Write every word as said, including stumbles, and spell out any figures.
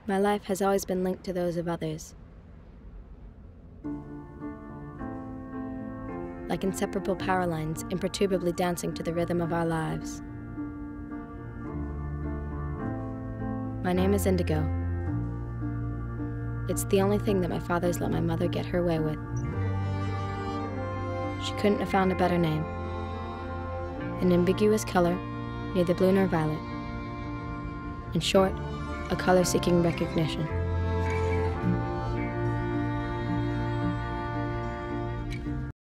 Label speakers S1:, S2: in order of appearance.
S1: My life has always been linked to those of others, like inseparable power lines imperturbably dancing to the rhythm of our lives. My name is Indigo. It's the only thing that my father's let my mother get her way with. She couldn't have found a better name. An ambiguous color, neither blue nor violet. In short, a color seeking recognition.